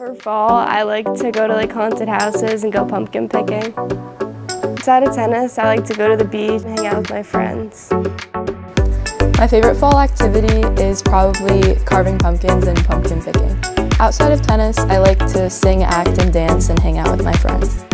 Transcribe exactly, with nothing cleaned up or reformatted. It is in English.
For fall, I like to go to like haunted houses and go pumpkin picking. Outside of tennis, I like to go to the beach and hang out with my friends. My favorite fall activity is probably carving pumpkins and pumpkin picking. Outside of tennis, I like to sing, act, and dance and hang out with my friends.